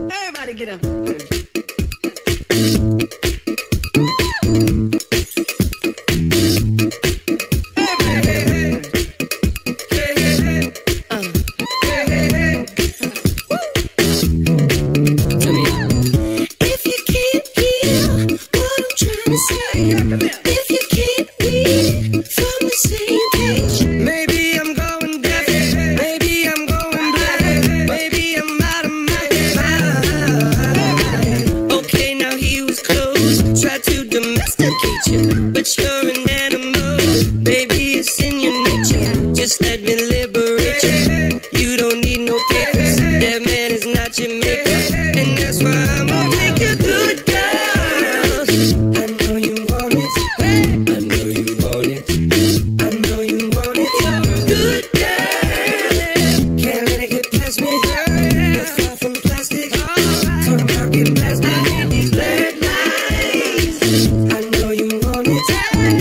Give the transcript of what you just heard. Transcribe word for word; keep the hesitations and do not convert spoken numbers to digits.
Everybody get up. But you're an animal, baby, it's in your nature. Just let me liberate you. You don't need no papers, that man is not your maker. And that's why I'm gonna make you good girl. I know you want it, I know you want it, I know you want it. Good girl, can't let it get past me. You're far from plastic, talk about getting plastic in these red lights. I know you want it.